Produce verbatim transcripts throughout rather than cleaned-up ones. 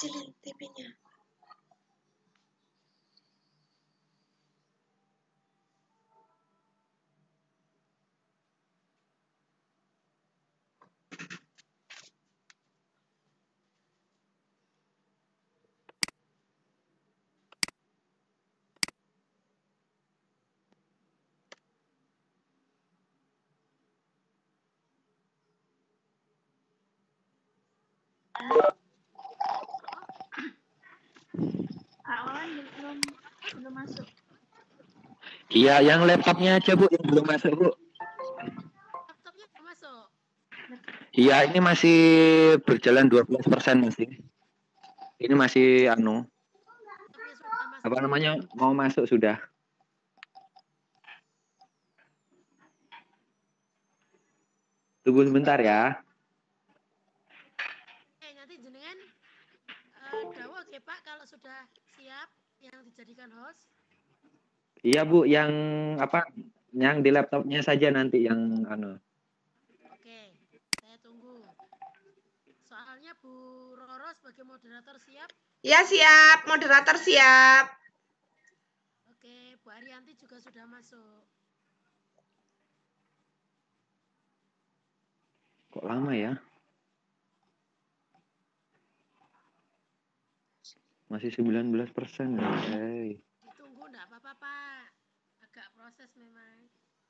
kecilin T V-nya. Awan belum belum masuk. Iya, yang laptopnya aja Bu, yang belum masuk Bu. Laptopnya belum masuk. Iya, ini masih berjalan dua belas persen masih. Ini masih anu. Laptopnya sudah masuk. Apa namanya? Mau masuk sudah. Tunggu sebentar ya. Eh, nanti jenengan uh, dawa oke Pak kalau sudah siap yang dijadikan host. Iya Bu, yang apa? Yang di laptopnya saja nanti yang anu. Oke, saya tunggu. Soalnya Bu Roro sebagai moderator siap? Ya siap, moderator siap. Oke, Bu Arianti juga sudah masuk. Kok lama ya? Masih sembilan belas persen. Hey. Ditunggu enggak apa-apa Pak. Agak proses memang.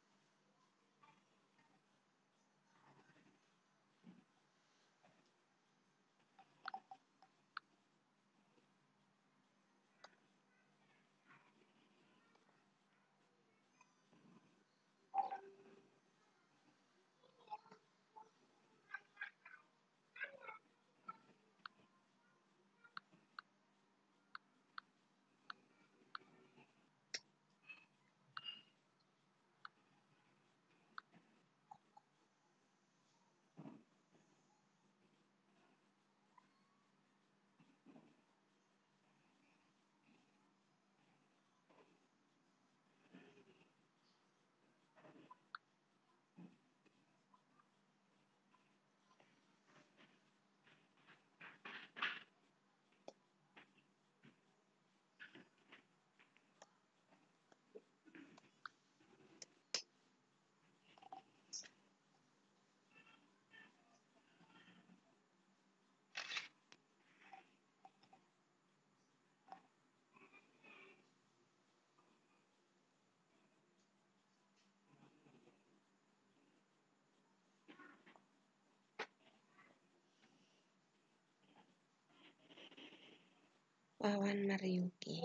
Wawan Mariuki.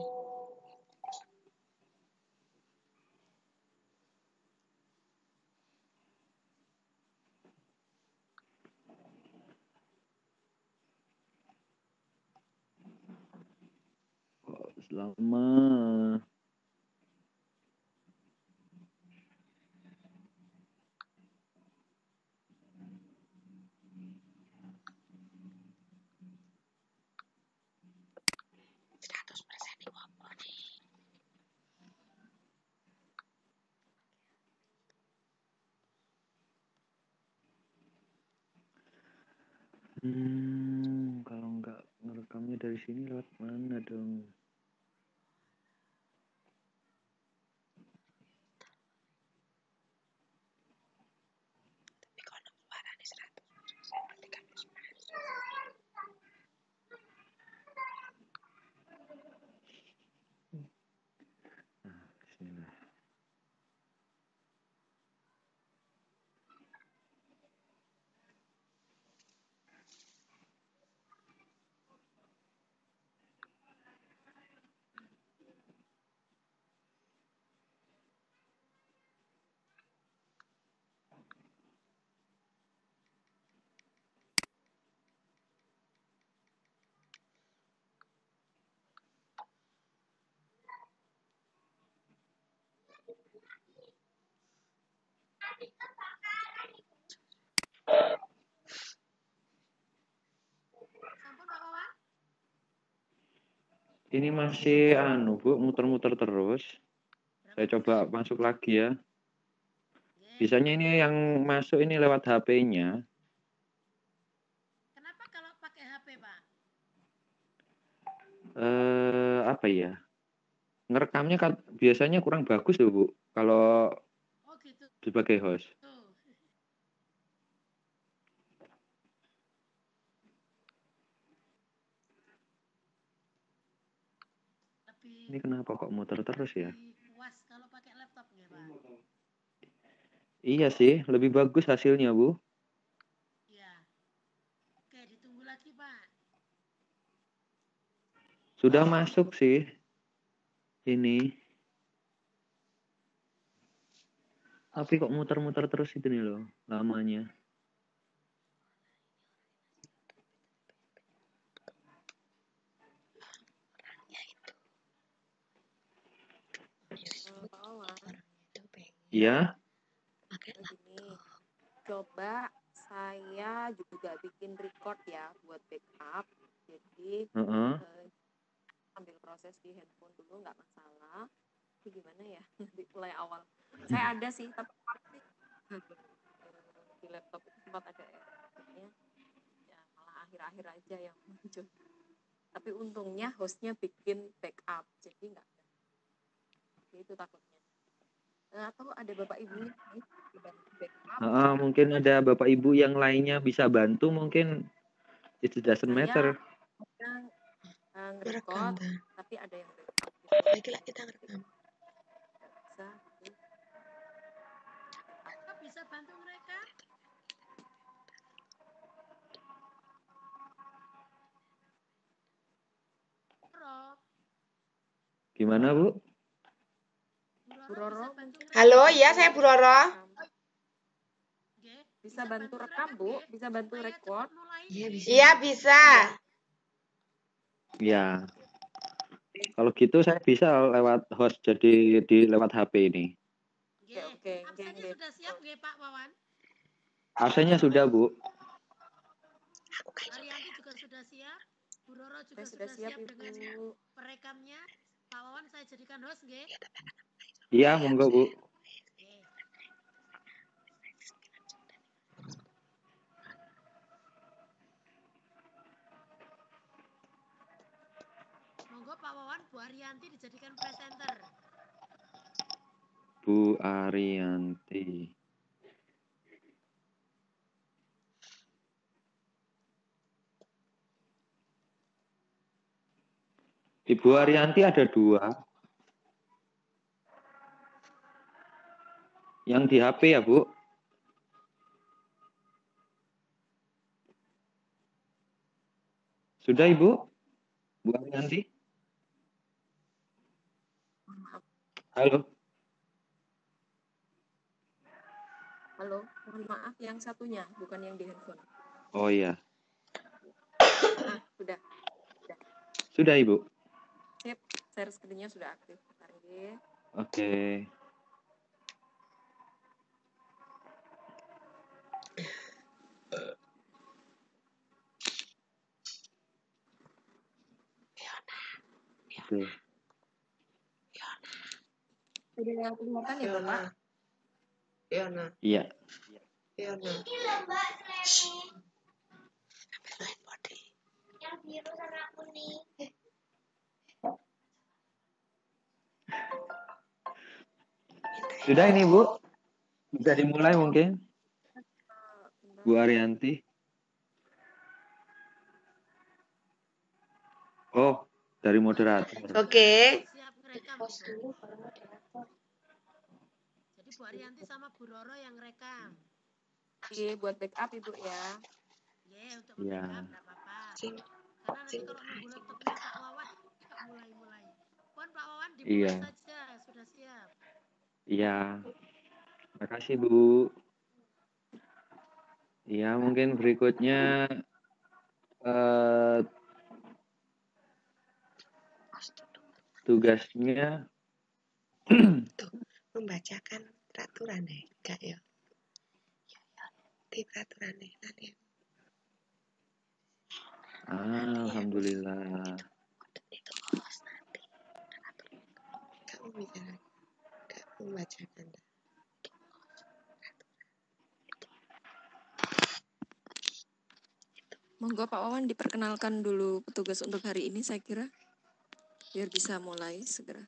Kok lama? seratus persen diwopo nih. Hmm, kalau nggak ngerekamnya dari sini lewat mana dong? Tapi kalau suara nih seratus persen berarti kan harus masuk. Nah, bismillah. Sampun Pak Wawan? Ini masih anu Bu, muter-muter terus. Berapa Saya coba persen? masuk lagi ya. Oke. Bisanya ini yang masuk ini lewat H P-nya. Kenapa kalau pakai H P Pak? eh apa ya? Ngerekamnya kan biasanya kurang bagus loh, Bu. Kalau Oh gitu. sebagai host. Tuh. Lebih Ini kenapa kok muter terus ya? lebih puas kalau pakai laptop nggak Pak? Iya sih, lebih bagus hasilnya, Bu. Iya. Oke, ditunggu lagi Pak. Sudah masuk sih. Ini. Tapi kok muter-muter terus itu nih loh, lamanya. Justru Eh, Pak Wawan, orang itu pengen Iya? pakai gini, laptop. coba saya juga bikin record ya buat backup. Jadi Heeh. eh, ambil proses di handphone dulu nggak masalah. Tapi gimana ya nanti mulai awal. Saya ada sih, tapi eh, di laptop itu sempat ada errornya. Ya malah akhir-akhir aja yang muncul. Tapi untungnya hostnya bikin backup, jadi nggak ada. Itu takutnya. Eh, atau ada bapak ibunya nih, dibantu backup. Heeh, mungkin ada bapak ibu yang lainnya bisa bantu, mungkin it doesn't matter. Saya uh, Merekam nge-record, ta. tapi ada yang backup gitu. Lagi lah kita ngerekam. Nggak bisa gitu. Apa bisa bantu mereka? Roro. Gimana, Bu? Bu Bu Roro bisa Roro bantu mungkin mereka. Halo, bantu ya saya Bu Roro. rekam. Nggih, Bisa bantu rekam, mereka, Bu. nggih, Bisa bantu supaya record. cepet mulai, Iya nggih. bisa. Iya bisa. Ya. Kalau gitu saya bisa lewat host jadi di lewat H P ini. Nggih. Oke, oke, nggih, Absennya nggih. sudah siap nggih Pak Wawan? Absennya sudah, Bu. Aku kan sudah. Arianti juga sudah siap. Bu Roro juga Saya sudah siap, siap dengan Ibu. perekamnya. Pak Wawan saya jadikan host nggih. Iya, monggo, Bu. Nggih. Monggo Pak Wawan, Bu Arianti dijadikan presenter. Bu Arianti. Ibu Arianti ada dua. Yang di H P ya, Bu? Sudah, Ibu? Bu Arianti? Halo? Halo, mohon maaf yang satunya, bukan yang di handphone. Oh iya. Ah, sudah. Sudah. Sudah, Ibu? Sip, share screen-nya sudah aktif. Bentar, nggih. Oke. Oke. Sudah kelihatan ya, Bapak? Fiona. Iya. Fiona. Yang biru sama kuning. Sudah ini, Bu? Bisa dimulai mungkin? Bentar. Bu Arianti. Oh, dari moderator. Oke. Siap ngerekam Pause itu. dulu baru moderator. Jadi Bu Arianti sama Bu Roro yang rekam. Oke, buat backup Ibu ya. Nggih, untuk Iya. nge-backup enggak apa-apa. Sing. Karena nanti Sing. kalau nunggu laptopnya Pak Wawan enggak mulai-mulai. Pon Pak Wawan dimulai Iya. saja, sudah siap. Iya. Makasih, Bu. Iya, mungkin berikutnya eh, tugasnya Tuh, membacakan peraturan deh, enggak ya? Di peraturan deh nanti. Alhamdulillah. Itu host nanti. Kamu bisa enggak membacakan. Monggo Pak Wawan diperkenalkan dulu petugas untuk hari ini saya kira. biar bisa mulai segera.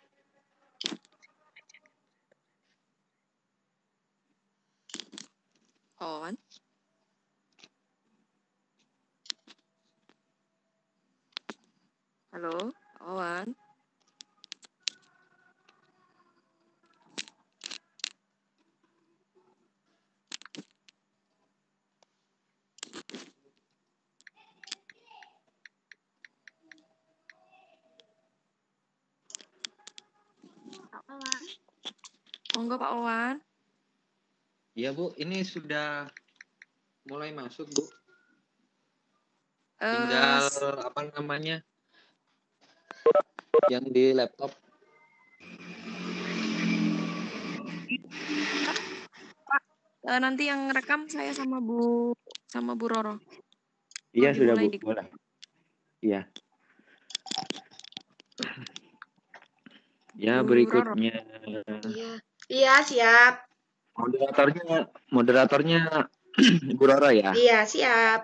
On. Halo, On. Pak Wawan. Monggo Pak Wawan. Iya Bu, ini sudah mulai masuk Bu. Eh, Tinggal apa namanya yang di laptop. eh, nanti yang rekam saya sama Bu sama Bu Roro. Iya sudah Dimulai Bu, di- boleh. Iya. Ya Bu berikutnya Iya. Iya, siap. moderatornya moderatornya Bu Roro ya. Iya, siap.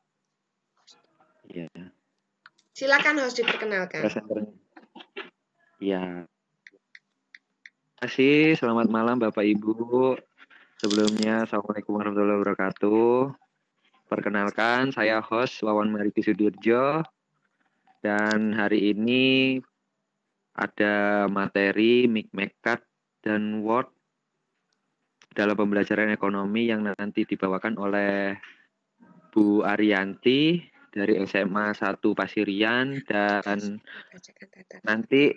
Iya. Silakan host diperkenalkan. Presenternya. Iya. Terima kasih. Selamat malam Bapak Ibu. Sebelumnya Assalamualaikum warahmatullahi wabarakatuh. Perkenalkan saya host Wawan Mariki Sudirjo. Dan hari ini ada materi M I C Mekat dan Word dalam pembelajaran ekonomi yang nanti dibawakan oleh Bu Ariyanti dari S M A satu Pasirian, dan Bacakan tata. nanti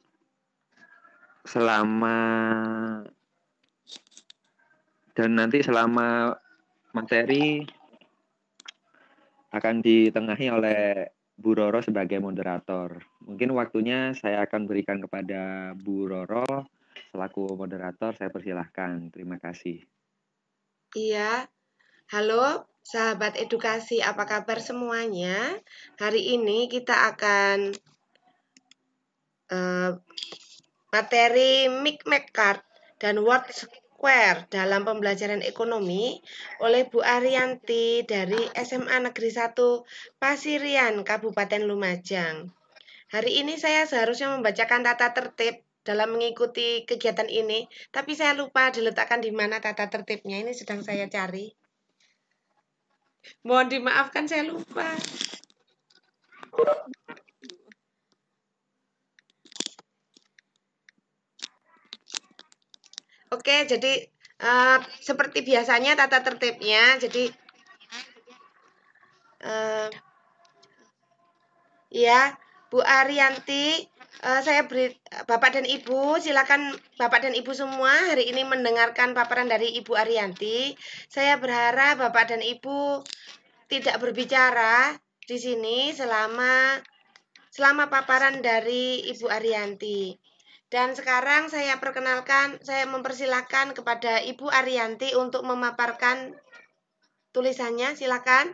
selama dan nanti selama materi akan ditengahi oleh Bu Roro sebagai moderator. Mungkin waktunya saya akan berikan kepada Bu Roro selaku moderator. Saya persilahkan. Terima kasih. Iya. Halo, sahabat edukasi, apa kabar semuanya? Hari ini kita akan uh, materi M I C Mekat dan Word Square dalam pembelajaran ekonomi oleh Bu Ariyanti dari S M A Negeri satu Pasirian, Kabupaten Lumajang. Hari ini saya seharusnya membacakan tata tertib dalam mengikuti kegiatan ini, tapi saya lupa diletakkan di mana tata tertibnya. Ini sedang saya cari. Mohon dimaafkan, saya lupa. Oke, jadi uh, seperti biasanya tata tertibnya, jadi uh, ya, Bu Ariyanti, uh, saya beri Bapak dan Ibu, silakan Bapak dan Ibu semua hari ini mendengarkan paparan dari Ibu Ariyanti. Saya berharap Bapak dan Ibu tidak berbicara di sini selama selama paparan dari Ibu Ariyanti. Dan sekarang saya perkenalkan, saya mempersilahkan kepada Ibu Ariyanti untuk memaparkan tulisannya, silakan.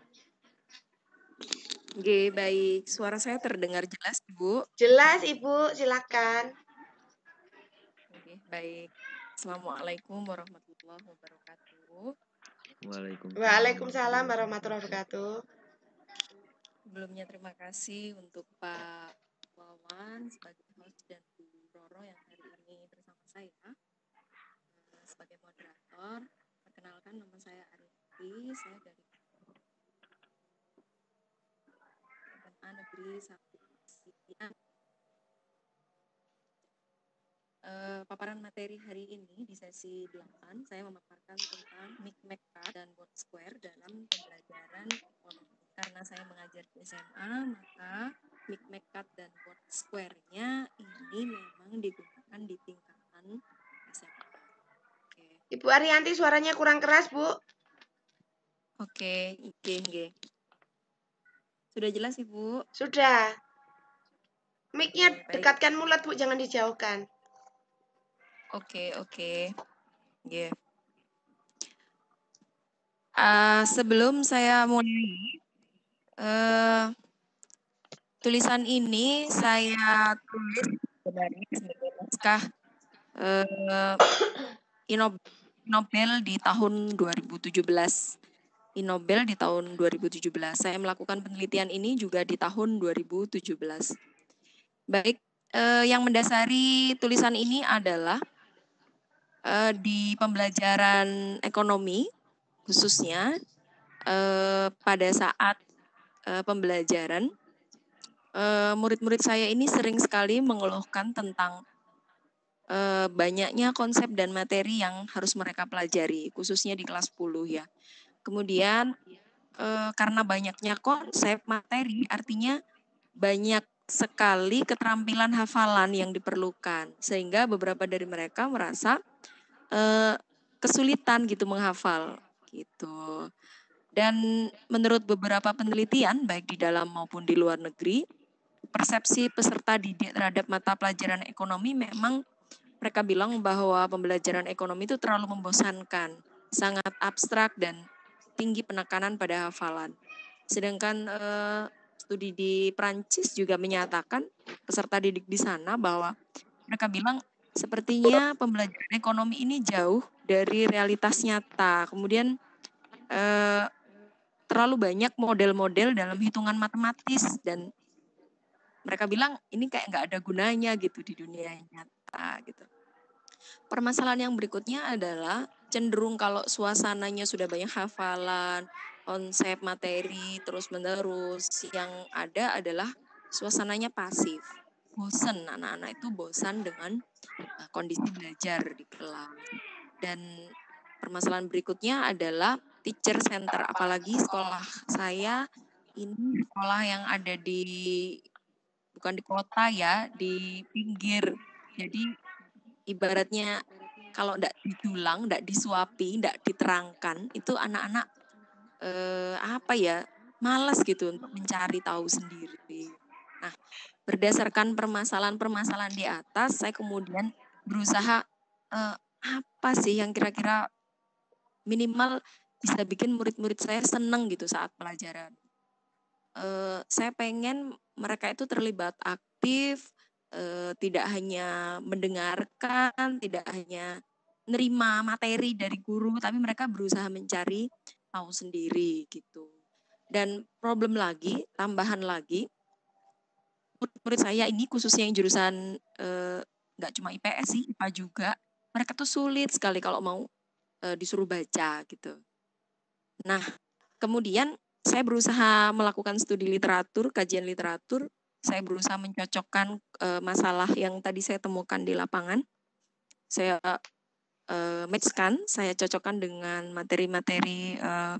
Oke, baik. Suara saya terdengar jelas, Bu? Jelas, Ibu, silakan. Oke, baik. Assalamualaikum warahmatullahi wabarakatuh. Waalaikumsalam. Waalaikumsalam warahmatullahi wabarakatuh. Sebelumnya terima kasih untuk Pak Wawan sebagai host dan Bu Roro yang hari ini bersama saya uh, sebagai moderator. Perkenalkan, nama saya Ariyanti, saya dari S M A Negeri satu Pasirian. Uh, paparan materi hari ini di sesi delapan saya memaparkan tentang M I C Mekat dan Word Square dalam pembelajaran ekonomi. Karena saya mengajar di S M A, maka M I C Mekat dan Word Square-nya ini memang digunakan di tingkatan S M A. Oke. Ibu Ariyanti, suaranya kurang keras, Bu. Oke, oke, oke. Sudah jelas, Ibu? Sudah. Mic-nya Oke, baik. dekatkan mulut, Bu, jangan dijauhkan. Oke, oke. Yeah. Uh, sebelum saya mulai, uh, tulisan ini saya tulis sebenarnya sebagai naskah uh, Inobel di tahun dua ribu tujuh belas. Inobel di tahun dua ribu tujuh belas. Saya melakukan penelitian ini juga di tahun dua ribu tujuh belas. Baik, eh, yang mendasari tulisan ini adalah eh, di pembelajaran ekonomi khususnya eh, pada saat eh, pembelajaran eh, murid-murid saya ini sering sekali mengeluhkan tentang eh, banyaknya konsep dan materi yang harus mereka pelajari khususnya di kelas sepuluh ya. Kemudian eh, karena banyaknya konsep materi artinya banyak sekali keterampilan hafalan yang diperlukan sehingga beberapa dari mereka merasa eh, kesulitan gitu menghafal gitu. Dan menurut beberapa penelitian baik di dalam maupun di luar negeri, persepsi peserta didik terhadap mata pelajaran ekonomi memang mereka bilang bahwa pembelajaran ekonomi itu terlalu membosankan, sangat abstrak dan tinggi penekanan pada hafalan. Sedangkan eh, studi di Prancis juga menyatakan peserta didik di sana bahwa mereka bilang sepertinya pembelajaran ekonomi ini jauh dari realitas nyata. Kemudian eh, terlalu banyak model-model dalam hitungan matematis dan mereka bilang ini kayak nggak ada gunanya gitu di dunia nyata gitu. Permasalahan yang berikutnya adalah cenderung kalau suasananya sudah banyak hafalan, konsep materi terus-menerus, yang ada adalah suasananya pasif. Bosan, anak-anak itu bosan dengan uh, kondisi belajar di kelas. Dan permasalahan berikutnya adalah teacher center, apalagi sekolah saya ini sekolah yang ada di bukan di kota ya, di pinggir. Jadi ibaratnya kalau ndak didulang, ndak disuapi, ndak diterangkan, itu anak-anak eh, apa ya, malas gitu untuk mencari tahu sendiri. Nah, berdasarkan permasalahan-permasalahan di atas, saya kemudian berusaha eh, apa sih yang kira-kira minimal bisa bikin murid-murid saya seneng gitu saat pelajaran. Eh, saya pengen mereka itu terlibat aktif, eh, tidak hanya mendengarkan, tidak hanya nerima materi dari guru, tapi mereka berusaha mencari tahu sendiri gitu. Dan problem lagi, tambahan lagi, murid-murid saya ini khususnya yang jurusan eh, nggak cuma I P S sih, I P A juga, mereka tuh sulit sekali kalau mau eh, disuruh baca gitu. Nah, kemudian saya berusaha melakukan studi literatur, kajian literatur. Saya berusaha mencocokkan uh, masalah yang tadi saya temukan di lapangan. Saya uh, matchkan, saya cocokkan dengan materi-materi uh,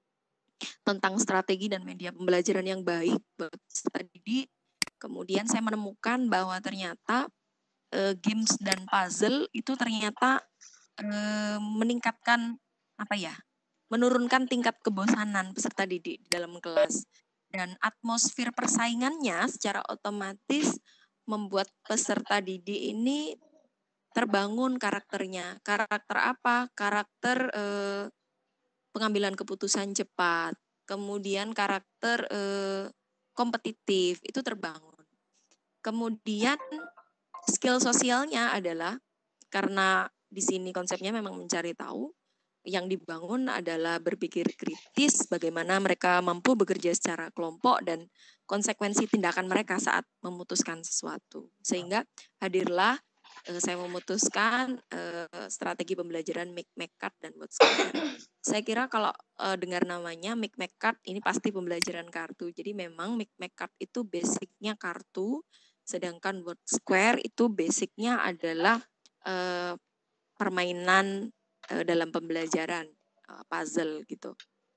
tentang strategi dan media pembelajaran yang baik buat peserta didik. Kemudian saya menemukan bahwa ternyata uh, games dan puzzle itu ternyata uh, meningkatkan apa ya? menurunkan tingkat kebosanan peserta didik di dalam kelas. Dan atmosfer persaingannya secara otomatis membuat peserta didik ini terbangun karakternya. Karakter apa? Karakter eh, pengambilan keputusan cepat. Kemudian karakter eh, kompetitif itu terbangun. Kemudian skill sosialnya adalah karena di sini konsepnya memang mencari tahu, yang dibangun adalah berpikir kritis, bagaimana mereka mampu bekerja secara kelompok dan konsekuensi tindakan mereka saat memutuskan sesuatu. Sehingga hadirlah eh, saya memutuskan eh, strategi pembelajaran Make Make Cut dan Word Square. Saya kira kalau eh, dengar namanya Make Make Cut ini pasti pembelajaran kartu. Jadi memang Make Make Cut itu basicnya kartu, sedangkan Word Square itu basicnya adalah eh, permainan uh, dalam pembelajaran uh, puzzle gitu.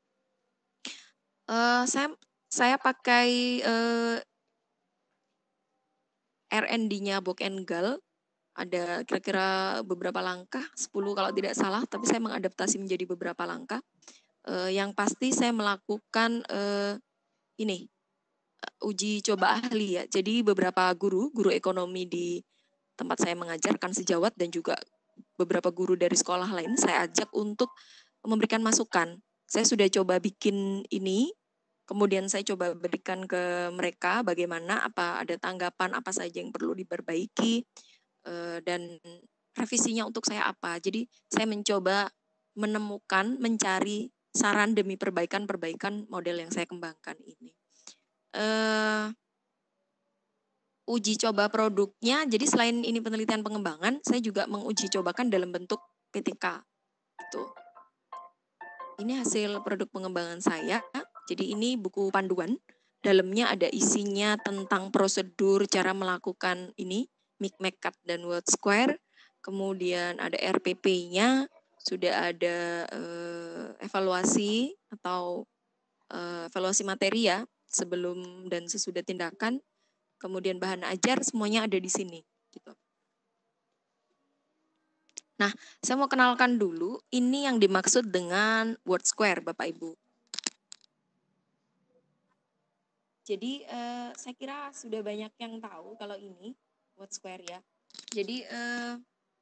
Uh, saya saya pakai uh, R and D-nya Book and Gal. Ada kira-kira beberapa langkah, sepuluh kalau tidak salah, tapi saya mengadaptasi menjadi beberapa langkah. Uh, yang pasti saya melakukan uh, ini uh, uji coba ahli ya. Jadi beberapa guru, guru ekonomi di tempat saya mengajarkan sejawat dan juga beberapa guru dari sekolah lain saya ajak untuk memberikan masukan. Saya sudah coba bikin ini, kemudian saya coba berikan ke mereka bagaimana, apa ada tanggapan apa saja yang perlu diperbaiki, dan revisinya untuk saya apa. Jadi saya mencoba menemukan, mencari saran demi perbaikan-perbaikan model yang saya kembangkan ini. uji coba produknya, jadi selain ini penelitian pengembangan, saya juga menguji cobakan dalam bentuk P T K. Gitu. Ini hasil produk pengembangan saya. Jadi ini buku panduan. Dalamnya ada isinya tentang prosedur cara melakukan ini, Micmac Cut dan Word Square. Kemudian ada R P P-nya, sudah ada eh, evaluasi atau eh, evaluasi materi ya, sebelum dan sesudah tindakan. Kemudian bahan ajar, semuanya ada di sini. Gitu. Nah, saya mau kenalkan dulu, ini yang dimaksud dengan Word Square, Bapak Ibu. Jadi, eh, saya kira sudah banyak yang tahu kalau ini Word Square ya. Jadi, eh,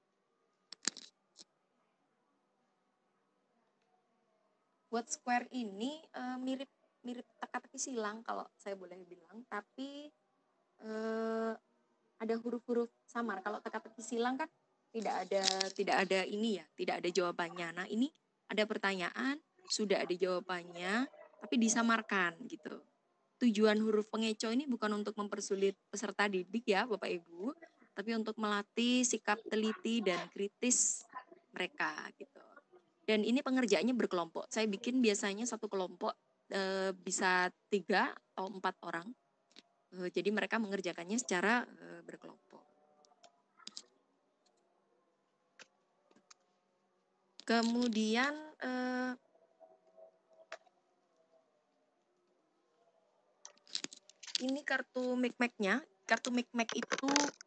Word Square ini eh, mirip mirip teka-teki silang kalau saya boleh bilang, tapi eh, ada huruf-huruf samar. Kalau teka-teki silang kan tidak ada tidak ada ini ya, tidak ada jawabannya. Nah, ini ada pertanyaan, sudah ada jawabannya, tapi disamarkan gitu. Tujuan huruf pengeco ini bukan untuk mempersulit peserta didik ya, Bapak Ibu, tapi untuk melatih sikap teliti dan kritis mereka gitu. Dan ini pengerjaannya berkelompok. Saya bikin biasanya satu kelompok e, bisa tiga atau empat orang. E, jadi mereka mengerjakannya secara e, berkelompok. Kemudian eh, ini kartu Micmac-nya. Kartu Micmac itu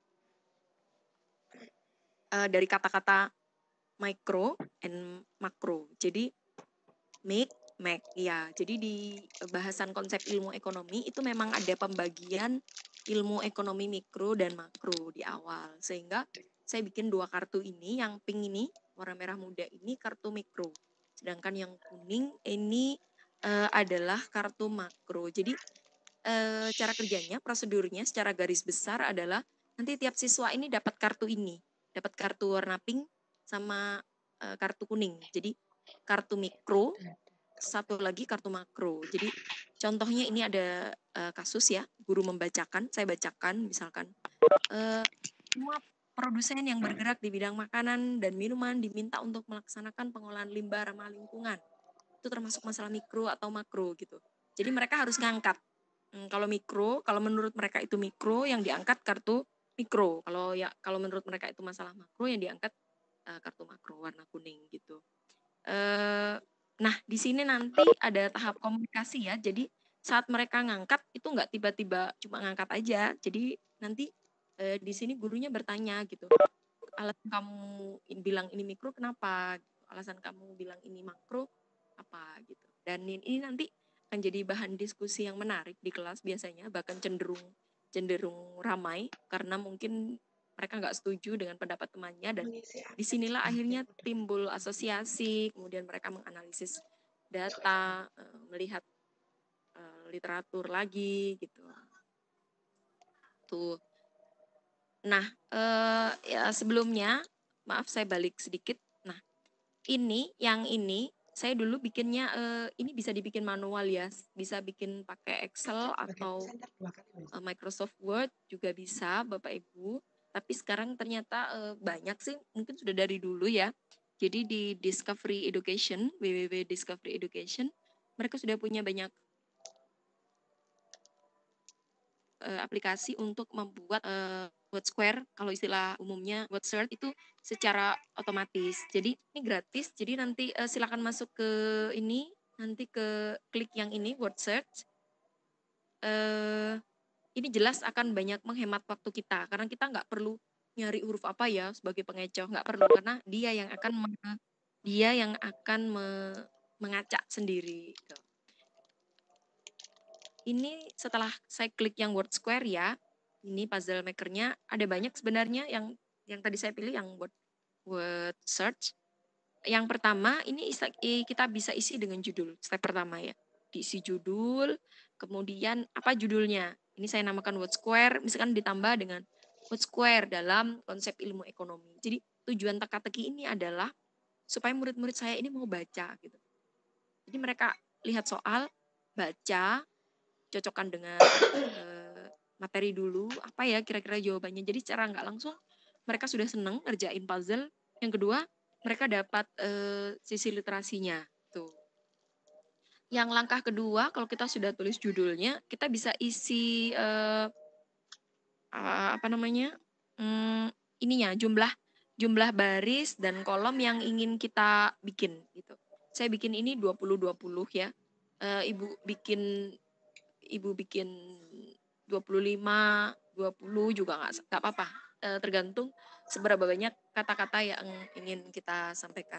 eh, dari kata-kata micro and macro. Jadi Micmac ya. Jadi di bahasan konsep ilmu ekonomi itu memang ada pembagian ilmu ekonomi mikro dan makro di awal. Sehingga saya bikin dua kartu ini, yang pink ini warna merah muda ini kartu mikro. Sedangkan yang kuning ini uh, adalah kartu makro. Jadi uh, cara kerjanya, prosedurnya secara garis besar adalah nanti tiap siswa ini dapat kartu ini. Dapat kartu warna pink sama uh, kartu kuning. Jadi kartu mikro, satu lagi kartu makro. Jadi contohnya ini ada uh, kasus ya, guru membacakan, saya bacakan misalkan. Uh, semua produsen yang bergerak di bidang makanan dan minuman diminta untuk melaksanakan pengolahan limbah ramah lingkungan. Itu termasuk masalah mikro atau makro gitu. Jadi mereka harus ngangkat. Hmm, kalau mikro, kalau menurut mereka itu mikro, yang diangkat kartu mikro. Kalau ya kalau menurut mereka itu masalah makro, yang diangkat uh, kartu makro warna kuning gitu. Uh, nah di sini nanti ada tahap komunikasi ya. Jadi saat mereka ngangkat itu nggak tiba-tiba cuma ngangkat aja. Jadi nanti uh, di sini gurunya bertanya gitu. Alasan kamu bilang ini mikro kenapa? Alasan kamu bilang ini makro apa gitu. Dan ini nanti akan jadi bahan diskusi yang menarik di kelas biasanya, bahkan cenderung cenderung ramai karena mungkin mereka nggak setuju dengan pendapat temannya, dan disinilah akhirnya timbul asosiasi, kemudian mereka menganalisis data, melihat literatur lagi gitu. Tuh. Nah, eh, ya sebelumnya, maaf saya balik sedikit. Nah, ini, yang ini, saya dulu bikinnya, eh, ini bisa dibikin manual ya, bisa bikin pakai Excel atau eh, Microsoft Word juga bisa, Bapak Ibu. Tapi sekarang ternyata eh, banyak sih, mungkin sudah dari dulu ya. Jadi di Discovery Education, w w w titik discovery education, mereka sudah punya banyak eh, aplikasi untuk membuat eh, Word Square, kalau istilah umumnya Word Search itu secara otomatis. Jadi ini gratis, jadi nanti uh, silakan masuk ke ini, nanti ke klik yang ini Word Search. Uh, ini jelas akan banyak menghemat waktu kita, karena kita nggak perlu nyari huruf apa ya sebagai pengecoh, nggak perlu, karena dia yang akan me, dia yang akan me, mengacak sendiri. Gitu. Ini setelah saya klik yang Word Square ya. Ini puzzle makernya, ada banyak sebenarnya yang yang tadi saya pilih yang word, word search. Yang pertama ini kita bisa isi dengan judul, step pertama ya. Diisi judul, kemudian apa judulnya. Ini saya namakan Word Square, misalkan ditambah dengan Word Square dalam konsep ilmu ekonomi. Jadi tujuan teka-teki ini adalah supaya murid-murid saya ini mau baca gitu. Jadi mereka lihat soal, baca, cocokkan dengan uh, materi dulu, apa ya kira-kira jawabannya. Jadi secara nggak langsung mereka sudah seneng ngerjain puzzle. Yang kedua, mereka dapat uh, sisi literasinya. Tuh. Yang langkah kedua, kalau kita sudah tulis judulnya, kita bisa isi uh, uh, apa namanya? Hmm, ininya jumlah jumlah baris dan kolom yang ingin kita bikin gitu. Saya bikin ini dua puluh dua puluh ya. Uh, ibu bikin ibu bikin dua puluh lima, dua puluh juga nggak nggak apa-apa. Uh, tergantung seberapa banyak kata-kata yang ingin kita sampaikan.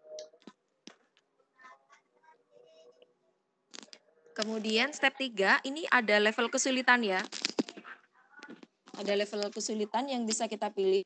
Kemudian step tiga, ini ada level kesulitan ya. Ada level kesulitan yang bisa kita pilih.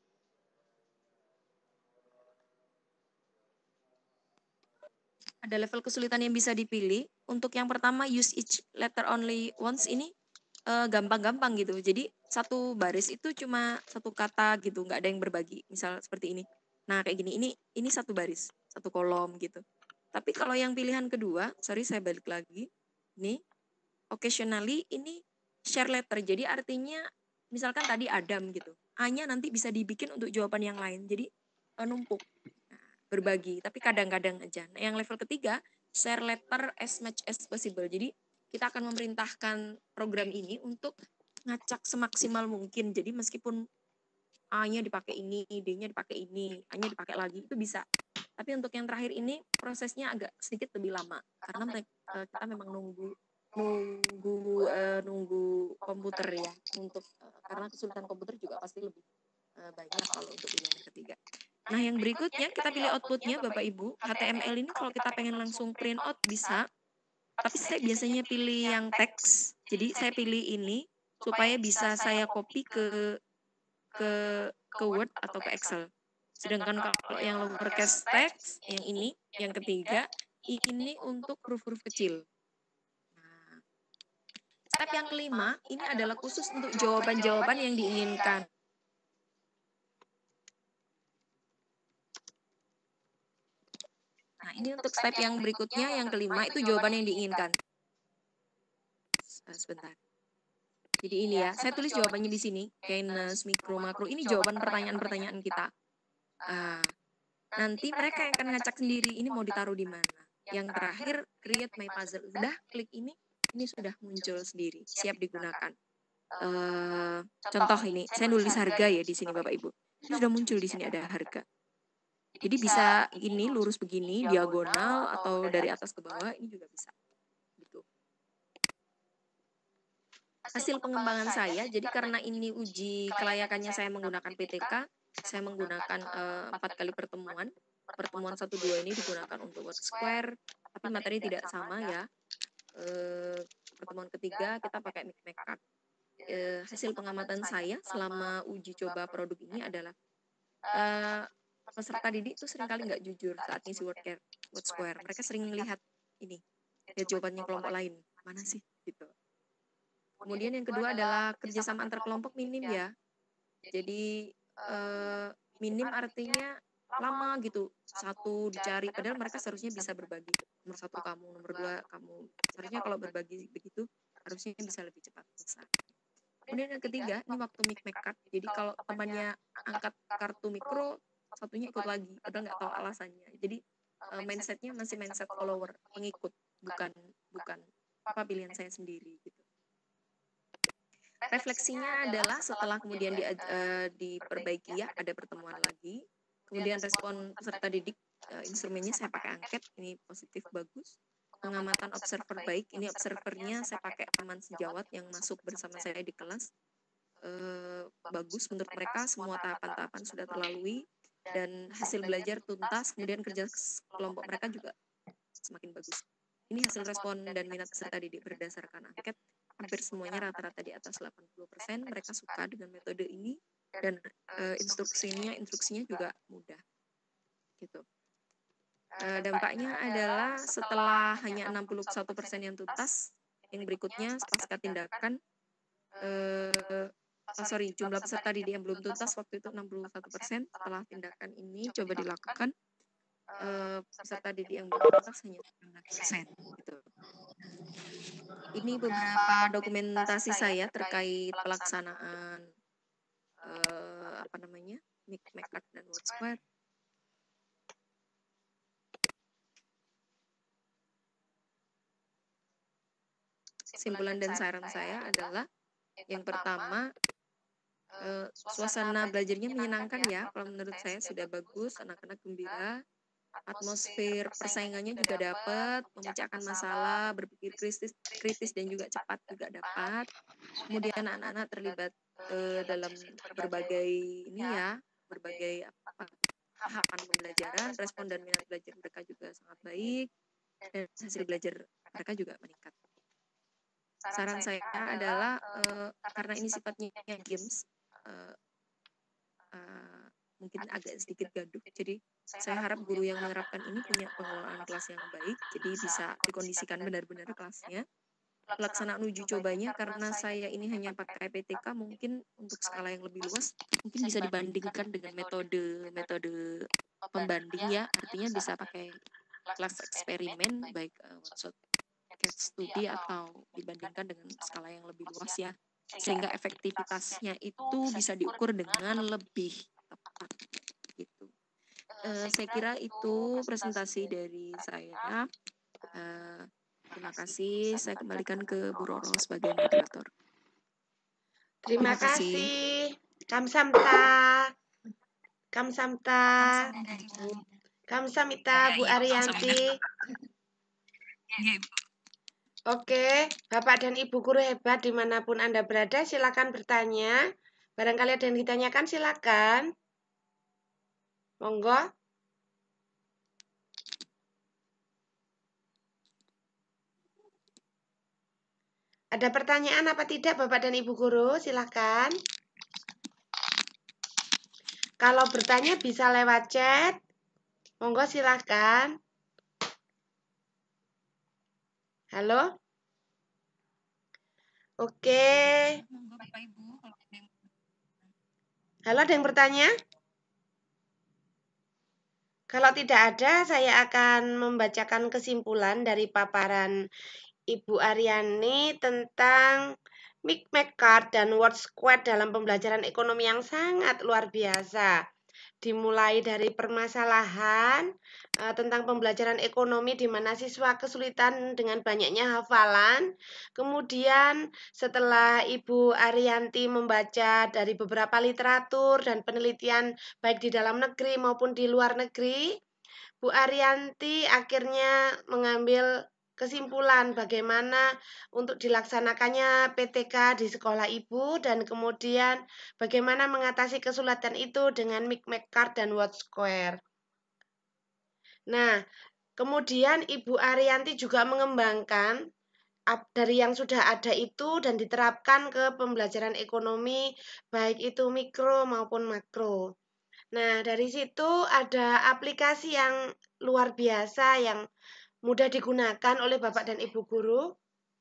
Ada level kesulitan yang bisa dipilih. Untuk yang pertama, use each letter only once, ini uh, gampang-gampang gitu. Jadi satu baris itu cuma satu kata gitu, nggak ada yang berbagi. Misal seperti ini. Nah kayak gini, ini ini satu baris, satu kolom gitu. Tapi kalau yang pilihan kedua, sorry saya balik lagi. Nih, occasionally ini share letter. Jadi artinya misalkan tadi Adam gitu. A-nya nanti bisa dibikin untuk jawaban yang lain. Jadi uh, numpuk. Berbagi, tapi kadang-kadang aja. Nah, yang level ketiga, share letter as much as possible. Jadi kita akan memerintahkan program ini untuk ngacak semaksimal mungkin. Jadi meskipun A-nya dipakai ini, D-nya dipakai ini, A-nya dipakai lagi, itu bisa. Tapi untuk yang terakhir ini prosesnya agak sedikit lebih lama karena uh, kita memang nunggu nunggu uh, nunggu komputer ya untuk uh, karena kesulitan komputer juga pasti lebih uh, banyak kalau untuk pilihan ketiga. Nah, yang berikutnya kita pilih outputnya Bapak Ibu. H T M L ini kalau kita pengen langsung print out bisa, tapi saya biasanya pilih yang teks. Jadi saya pilih ini supaya bisa saya copy ke ke ke Word atau ke Excel. Sedangkan kalau yang lowercase text, yang ini, yang ketiga, ini untuk huruf-huruf kecil. Nah, step yang kelima, ini adalah khusus untuk jawaban-jawaban yang diinginkan. Nah, ini untuk step yang berikutnya, yang kelima, itu jawaban yang diinginkan. Sebentar. Jadi ini ya, saya tulis jawabannya di sini. Kindness, mikro, makro, ini jawaban pertanyaan-pertanyaan kita. Uh, nanti mereka yang akan ngacak sendiri, ini mau ditaruh di mana. Yang terakhir, create my puzzle. Udah, klik ini, ini sudah muncul sendiri, siap digunakan. Uh, contoh ini, saya nulis harga ya di sini Bapak Ibu. Ini sudah muncul di sini ada harga. Jadi bisa ini lurus begini, diagonal, atau dari atas ke bawah, ini juga bisa. Gitu. Hasil pengembangan saya, jadi karena ini uji kelayakannya saya menggunakan P T K, saya menggunakan uh, empat kali pertemuan. Pertemuan satu dua ini digunakan untuk word square, tapi materi tidak sama ya. Uh, pertemuan ketiga kita pakai Micmac. Uh, hasil pengamatan saya selama uji coba produk ini adalah uh, peserta didik itu seringkali nggak jujur saat ngisi word, word square. Mereka sering melihat ini, lihat jawabannya kelompok lain. Mana sih? Gitu. Kemudian yang kedua adalah kerjasama antar kelompok minim ya. Jadi uh, minim artinya lama gitu. Satu dicari, padahal mereka seharusnya bisa berbagi. Nomor satu kamu, nomor dua kamu. Seharusnya kalau berbagi begitu, harusnya bisa lebih cepat selesai. Kemudian yang ketiga, ini waktu Micmac card. Jadi kalau temannya angkat kartu mikro, satunya ikut lagi, padahal nggak tahu alasannya. Jadi uh, mindsetnya masih mindset follower, pengikut, bukan bukan apa pilihan saya sendiri gitu. Refleksinya adalah setelah kemudian di, uh, diperbaiki ya, ada pertemuan lagi. Kemudian respon peserta didik, uh, instrumennya saya pakai angket, ini positif bagus. Pengamatan observer baik, ini observernya saya pakai teman sejawat yang masuk bersama saya di kelas. Uh, bagus menurut mereka, semua tahapan-tahapan sudah terlalui. Dan hasil belajar tuntas, kemudian kerja kelompok mereka juga semakin bagus. Ini hasil respon dan minat peserta didik berdasarkan angket. Hampir semuanya rata-rata di atas delapan puluh persen mereka suka dengan metode ini dan uh, instruksinya instruksinya juga mudah gitu. Uh, dampaknya adalah setelah hanya enam puluh satu persen yang tuntas, yang berikutnya pasca tindakan uh, oh, sorry jumlah peserta didik yang belum tuntas waktu itu enam puluh satu persen, setelah tindakan ini coba dilakukan uh, peserta didik yang belum tuntas hanya enam persen gitu. ini beberapa dokumentasi saya terkait pelaksanaan eh, apa namanya Micmac dan Word Square. Kesimpulan dan saran saya adalah yang pertama, eh, suasana belajarnya menyenangkan ya. Kalau menurut saya sudah bagus, anak-anak gembira, atmosfer persaingannya juga dapat, memecahkan masalah, berpikir kritis, kritis dan juga cepat juga dapat. Kemudian anak-anak terlibat eh, dalam berbagai ini ya, berbagai apa tahapan pembelajaran, respon dan minat belajar mereka juga sangat baik, dan hasil belajar mereka juga meningkat. Saran saya adalah uh, karena ini sifatnya games, uh, uh, mungkin agak sedikit gaduh, jadi saya harap guru yang menerapkan ini punya pengelolaan kelas yang baik, jadi bisa dikondisikan benar-benar kelasnya. Pelaksanaan uji cobanya karena saya ini hanya pakai P T K, mungkin untuk skala yang lebih luas mungkin bisa dibandingkan dengan metode metode pembanding ya, artinya bisa pakai kelas eksperimen baik uh, workshop case study atau dibandingkan dengan skala yang lebih luas ya, sehingga efektivitasnya itu bisa diukur dengan lebih tepat gitu. Uh, saya kira itu presentasi dari saya. Uh, terima kasih. Saya kembalikan ke Bu Roro sebagai moderator. Terima, terima kasih. Kamsamta. Kamsamta. Kamsamita Bu Ariyanti. Ya, Ibu. Oke, Bapak dan Ibu guru hebat dimanapun Anda berada, silakan bertanya. Barangkali ada yang ditanyakan, silakan. Monggo. Ada pertanyaan apa tidak Bapak dan Ibu guru? Silakan. Kalau bertanya bisa lewat chat. Monggo silakan. Halo? Oke. Halo, ada yang bertanya? Kalau tidak ada, saya akan membacakan kesimpulan dari paparan Ibu Aryani tentang Micmac Card dan Word Square dalam pembelajaran ekonomi yang sangat luar biasa. Dimulai dari permasalahan uh, tentang pembelajaran ekonomi di mana siswa kesulitan dengan banyaknya hafalan. Kemudian setelah Ibu Ariyanti membaca dari beberapa literatur dan penelitian baik di dalam negeri maupun di luar negeri, Bu Ariyanti akhirnya mengambil kesimpulan bagaimana untuk dilaksanakannya P T K di sekolah Ibu dan kemudian bagaimana mengatasi kesulitan itu dengan Micmac Card dan Word Square. Nah, kemudian Ibu Ariyanti juga mengembangkan dari yang sudah ada itu dan diterapkan ke pembelajaran ekonomi baik itu mikro maupun makro. Nah, dari situ ada aplikasi yang luar biasa yang mudah digunakan oleh Bapak dan Ibu guru,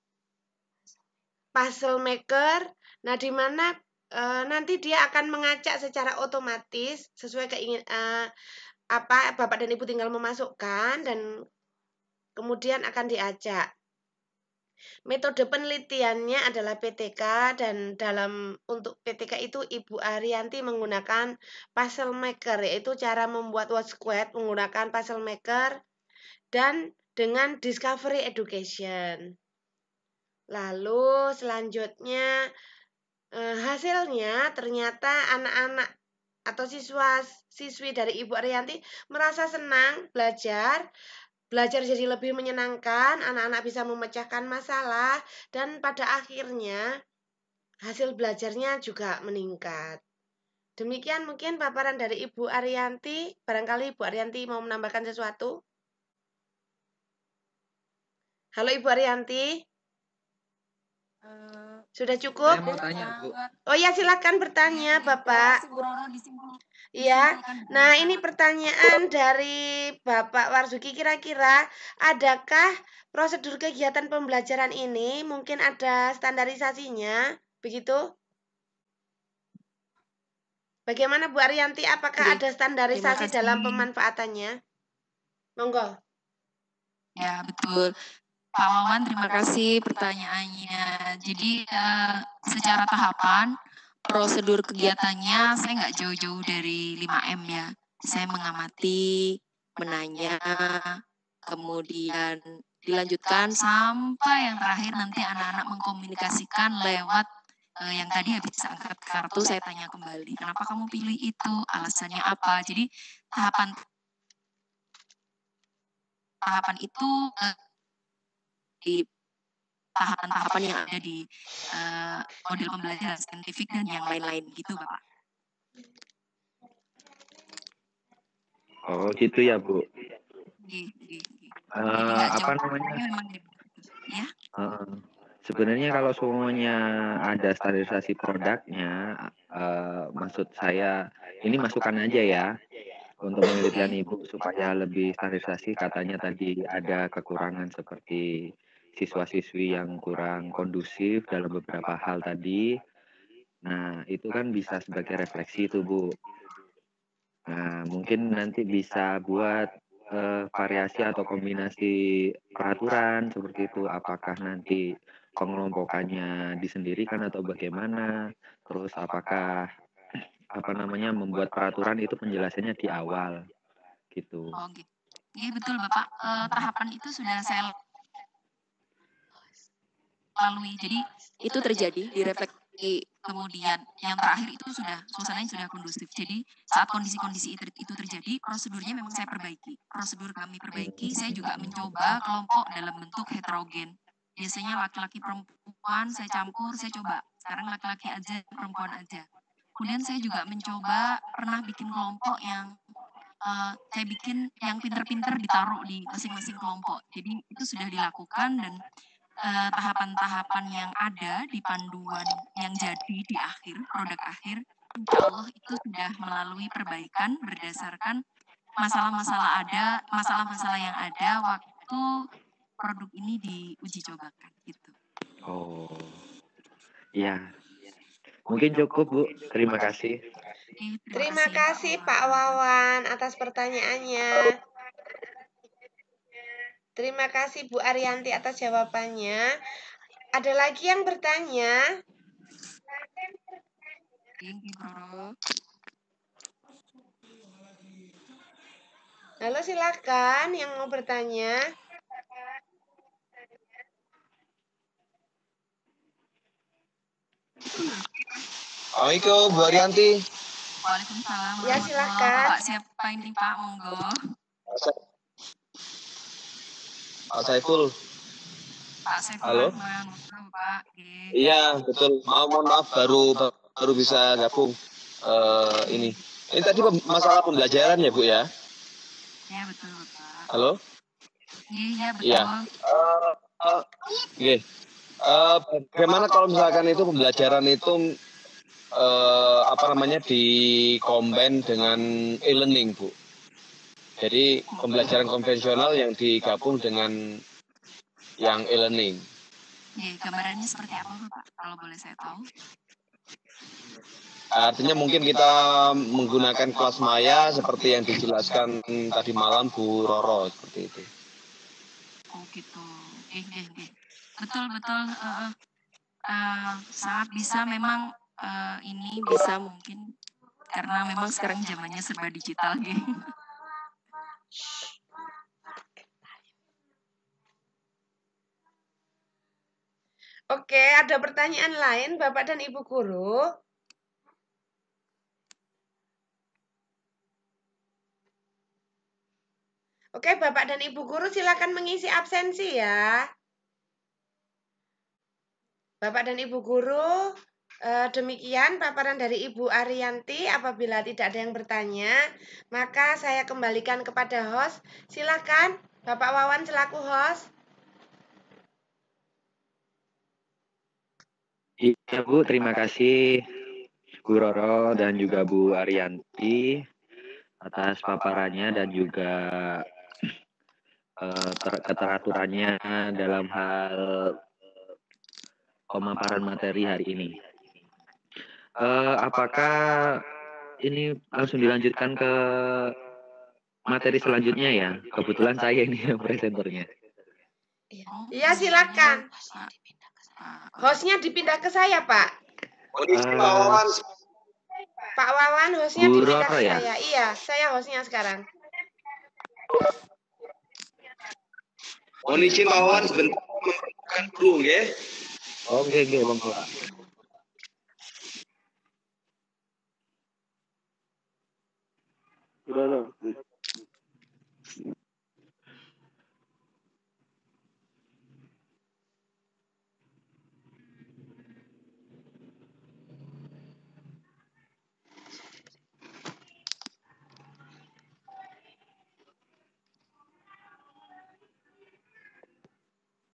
Puzzle Maker. Nah, di mana e, nanti dia akan mengacak secara otomatis sesuai keinginan e, apa Bapak dan Ibu tinggal memasukkan dan kemudian akan diacak. Metode penelitiannya adalah P T K dan dalam untuk P T K itu Ibu Ariyanti menggunakan Puzzle Maker, yaitu cara membuat Word Square menggunakan Puzzle Maker dan dengan Discovery Education. Lalu selanjutnya eh, hasilnya ternyata anak-anak atau siswa-siswi dari Ibu Ariyanti merasa senang belajar, belajar jadi lebih menyenangkan, anak-anak bisa memecahkan masalah, dan pada akhirnya hasil belajarnya juga meningkat. Demikian mungkin paparan dari Ibu Ariyanti. Barangkali Ibu Ariyanti mau menambahkan sesuatu? Halo Ibu Ariyanti. Uh, Sudah cukup? Saya mau tanya, Bu. Oh ya, silakan bertanya, Bapak. Iya. Nah, ini pertanyaan dari Bapak Warzuki. Kira-kira adakah prosedur kegiatan pembelajaran ini mungkin ada standarisasinya? Begitu? Bagaimana Bu Ariyanti? Apakah ada standarisasi dalam pemanfaatannya? Monggo. Ya, betul. Pak Wawan, terima kasih pertanyaannya. Jadi eh, secara tahapan prosedur kegiatannya saya nggak jauh-jauh dari lima M ya. Saya mengamati, menanya, kemudian dilanjutkan sampai yang terakhir nanti anak-anak mengkomunikasikan lewat eh, yang tadi habis angkat kartu saya tanya kembali, kenapa kamu pilih itu, alasannya apa. Jadi tahapan tahapan itu eh, di tahapan-tahapan yang ada di uh, model pembelajaran saintifik dan yang lain-lain gitu, Bapak. Oh gitu ya Bu. Gih, gih, gih. Uh, Jadi nggak apa jauh, namanya? memang gitu. Ya. Uh, sebenarnya kalau semuanya ada standarisasi produknya, uh, maksud saya ini masukan aja ya untuk penelitian Ibu supaya lebih standarisasi. Katanya tadi ada kekurangan seperti siswa-siswi yang kurang kondusif dalam beberapa hal tadi. Nah, itu kan bisa sebagai refleksi itu, Bu. Nah, mungkin nanti bisa buat uh, variasi atau kombinasi peraturan seperti itu. Apakah nanti pengelompokannya disendirikan atau bagaimana? Terus apakah apa namanya membuat peraturan itu penjelasannya di awal gitu. Oh gitu. Iya betul Bapak. Uh, tahapan itu sudah saya lalui. Jadi itu terjadi di refleksi, kemudian yang terakhir itu sudah suasananya sudah kondusif. Jadi saat kondisi-kondisi itu, itu terjadi, prosedurnya memang saya perbaiki. Prosedur kami perbaiki. Saya juga mencoba kelompok dalam bentuk heterogen. Biasanya laki-laki perempuan saya campur, saya coba. Sekarang laki-laki aja, perempuan aja. Kemudian saya juga mencoba pernah bikin kelompok yang uh, saya bikin yang pinter-pinter ditaruh di masing-masing kelompok. Jadi itu sudah dilakukan dan Uh, tahapan-tahapan yang ada di panduan yang jadi di akhir, produk akhir, insya Allah itu sudah melalui perbaikan berdasarkan masalah-masalah ada, masalah-masalah yang ada waktu produk ini diuji cobakan gitu. Oh, ya, mungkin cukup Bu. Terima kasih. Oke, terima, terima kasih, kasih Pak Wawan atas pertanyaannya. Terima kasih Bu Ariyanti atas jawabannya. Ada lagi yang bertanya? Halo, silakan yang mau bertanya. Assalamualaikum Bu Ariyanti. Waalaikumsalam. Ya, silakan. Pak siapa ini Pak? Monggo. Pak Saiful. Pak Saiful. Halo. Pak. Iya betul. Maaf mohon maaf baru baru bisa gabung uh, ini. Ini tadi masalah pembelajaran ya Bu ya? Iya betul Pak. Halo. Iya betul. Iya. Uh, uh, okay. uh, bagaimana kalau misalkan itu pembelajaran itu uh, apa namanya di-combine dengan e-learning Bu? Jadi pembelajaran konvensional yang digabung dengan yang e-learning. Ya, gambarannya seperti apa Pak? Kalau boleh saya tahu. Artinya mungkin kita menggunakan kelas maya seperti yang dijelaskan tadi malam Bu Roro seperti itu. Oh gitu. Eh, eh, eh. Betul betul. Uh, uh, sangat bisa memang uh, ini bisa mungkin karena memang sekarang zamannya serba digital gitu. Oke, ada pertanyaan lain Bapak dan Ibu guru? Oke, Bapak dan Ibu guru silakan mengisi absensi ya. Bapak dan Ibu guru, eh, demikian paparan dari Ibu Ariyanti. Apabila tidak ada yang bertanya, maka saya kembalikan kepada host. Silakan, Bapak Wawan selaku host. Iya Bu, terima kasih Bu Roro dan juga Bu Ariyanti atas paparannya dan juga uh, keteraturannya dalam hal pemaparan materi hari ini. Uh, apakah ini langsung dilanjutkan ke materi selanjutnya ya? Kebetulan saya ini yang presenternya. Iya, silakan. Hostnya dipindah ke saya, Pak. Eh, Pak Wawan, hostnya Bu dipindah Roro ke ya? saya. Iya, saya hostnya sekarang. Mohon izin Pak Wawan sebentar memperkenalkan dulu ya. Oke, oke, monggo. Udah, udah.